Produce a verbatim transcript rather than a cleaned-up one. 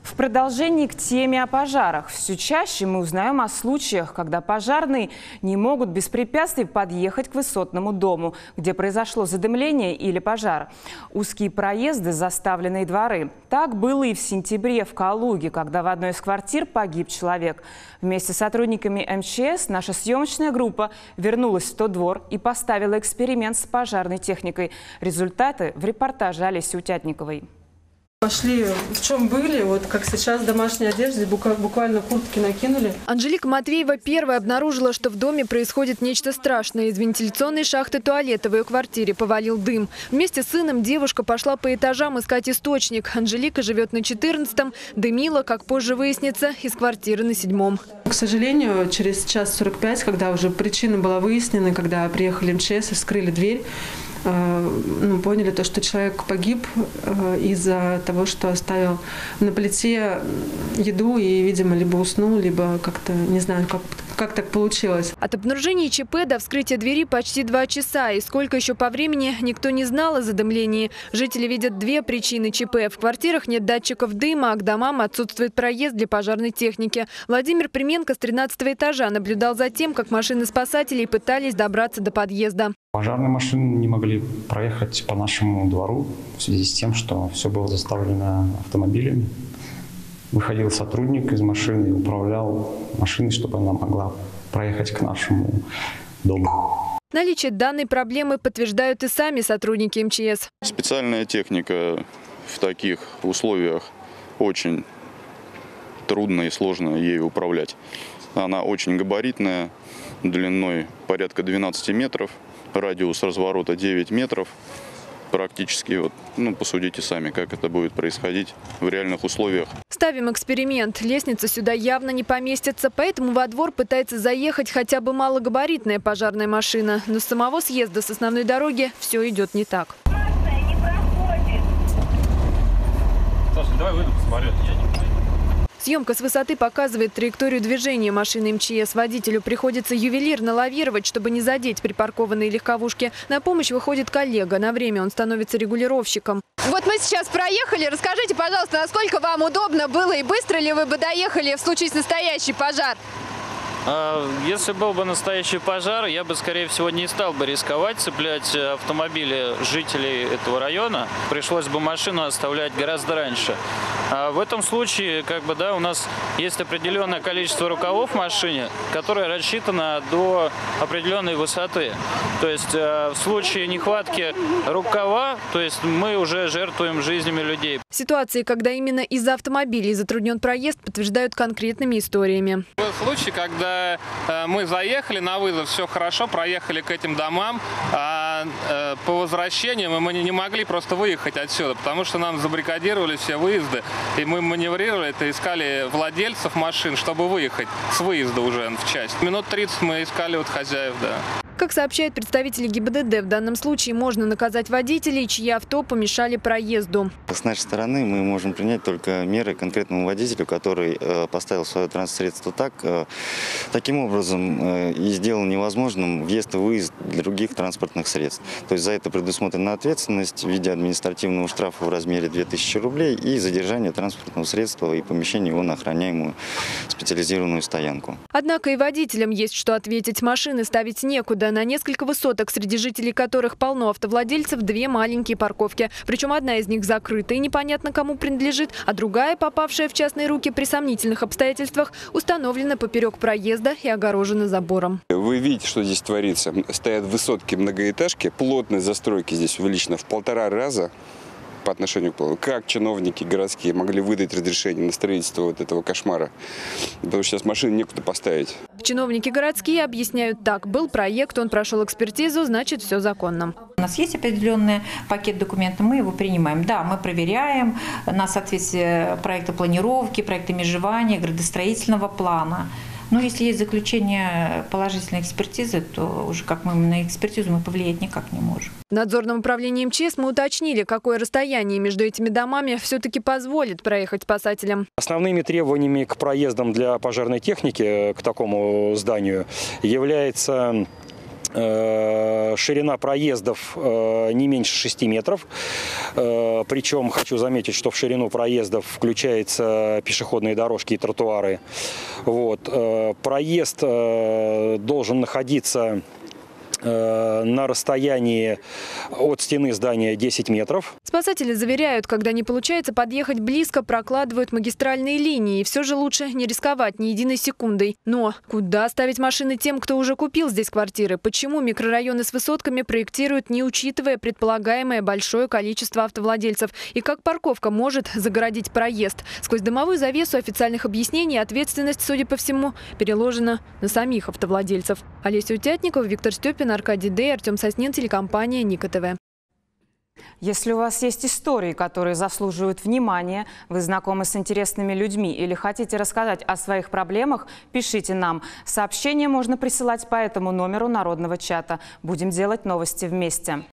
В продолжении к теме о пожарах. Все чаще мы узнаем о случаях, когда пожарные не могут без препятствий подъехать к высотному дому, где произошло задымление или пожар. Узкие проезды, заставленные дворы. Так было и в сентябре в Калуге, когда в одной из квартир погиб человек. Вместе с сотрудниками эм че эс наша съемочная группа вернулась в тот двор и поставила эксперимент с пожарной техникой. Результаты в репортаже Олеси Утятниковой. Пошли, в чем были, вот как сейчас в домашней одежде, буквально куртки накинули. Анжелика Матвеева первая обнаружила, что в доме происходит нечто страшное. Из вентиляционной шахты туалета в ее квартире повалил дым. Вместе с сыном девушка пошла по этажам искать источник. Анжелика живет на четырнадцатом, дымила, как позже выяснится, из квартиры на седьмом. К сожалению, через час сорок пять, когда уже причина была выяснена, когда приехали эм че эс и вскрыли дверь, ну, поняли то, что человек погиб из-за того, что оставил на плите еду и, видимо, либо уснул, либо как-то, не знаю, как, как так получилось. От обнаружения ЧП до вскрытия двери почти два часа. И сколько еще по времени, никто не знал о задымлении. Жители видят две причины ЧП. В квартирах нет датчиков дыма, а к домам отсутствует проезд для пожарной техники. Владимир Применко с тринадцатого этажа наблюдал за тем, как машины спасателей пытались добраться до подъезда. Пожарные машины не могли проехать по нашему двору в связи с тем, что все было заставлено автомобилями. Выходил сотрудник из машины и управлял машиной, чтобы она могла проехать к нашему дому. Наличие данной проблемы подтверждают и сами сотрудники эм че эс. Специальная техника в таких условиях очень трудно и сложно ею управлять. Она очень габаритная, длиной порядка двенадцати метров. Радиус разворота девять метров. Практически, вот, ну, посудите сами, как это будет происходить в реальных условиях. Ставим эксперимент. Лестница сюда явно не поместится, поэтому во двор пытается заехать хотя бы малогабаритная пожарная машина. Но с самого съезда с основной дороги все идет не так. Саша, давай выйду посмотрю. Съемка с высоты показывает траекторию движения машины эм че эс. Водителю приходится ювелирно лавировать, чтобы не задеть припаркованные легковушки. На помощь выходит коллега. На время он становится регулировщиком. Вот мы сейчас проехали. Расскажите, пожалуйста, насколько вам удобно было и быстро ли вы бы доехали в случае с настоящий пожар? Если был бы настоящий пожар, я бы, скорее всего, не стал бы рисковать цеплять автомобили жителей этого района. Пришлось бы машину оставлять гораздо раньше. А в этом случае, как бы, да, у нас есть определенное количество рукавов в машине, которое рассчитано до определенной высоты. То есть в случае нехватки рукава, то есть мы уже жертвуем жизнями людей. Ситуации, когда именно из-за автомобилей затруднен проезд, подтверждают конкретными историями. Был случай, когда мы заехали на вызов, все хорошо, проехали к этим домам, а по возвращению мы не могли просто выехать отсюда, потому что нам забаррикадировали все выезды, и мы маневрировали, это искали владельцев машин, чтобы выехать с выезда уже в часть. Минут тридцать мы искали вот хозяев, да. Как сообщают представители гэ и бэ дэ дэ, в данном случае можно наказать водителей, чьи авто помешали проезду. С нашей стороны мы можем принять только меры конкретному водителю, который поставил свое транспортное средство так, таким образом и сделал невозможным въезд и выезд других транспортных средств. То есть за это предусмотрена ответственность в виде административного штрафа в размере две тысячи рублей и задержание транспортного средства и помещение его на охраняемую специализированную стоянку. Однако и водителям есть что ответить. Машины ставить некуда. На несколько высоток, среди жителей которых полно автовладельцев, две маленькие парковки. Причем одна из них закрыта и непонятно кому принадлежит, а другая, попавшая в частные руки при сомнительных обстоятельствах, установлена поперек проезда и огорожена забором. Вы видите, что здесь творится. Стоят высотки многоэтажки, плотность застройки здесь увеличена в полтора раза по отношению к плану. Как чиновники городские могли выдать разрешение на строительство вот этого кошмара? Потому что сейчас машины некуда поставить. Чиновники городские объясняют так. Был проект, он прошел экспертизу, значит, все законно. У нас есть определенный пакет документов, мы его принимаем. Да, мы проверяем на соответствие проекта планировки, проекта межевания, градостроительного плана. Но если есть заключение положительной экспертизы, то уже как мы на экспертизу мы повлиять никак не можем. В надзорном управлении эм че эс мы уточнили, какое расстояние между этими домами все-таки позволит проехать спасателям. Основными требованиями к проездам для пожарной техники к такому зданию является Ширина проездов не меньше шести метров. Причем хочу заметить, что в ширину проездов включаются пешеходные дорожки и тротуары. Вот. Проезд должен находиться на расстоянии от стены здания десять метров. Спасатели заверяют, когда не получается подъехать близко, прокладывают магистральные линии. И все же лучше не рисковать ни единой секундой. Но куда ставить машины тем, кто уже купил здесь квартиры? Почему микрорайоны с высотками проектируют, не учитывая предполагаемое большое количество автовладельцев? И как парковка может загородить проезд? Сквозь дымовую завесу официальных объяснений ответственность, судя по всему, переложена на самих автовладельцев. Олеся Утятникова, Виктор Степин, Аркадий Дей, Артем Соснин, телекомпания Ника ТВ. Если у вас есть истории, которые заслуживают внимания, вы знакомы с интересными людьми или хотите рассказать о своих проблемах, пишите нам. Сообщения можно присылать по этому номеру народного чата. Будем делать новости вместе.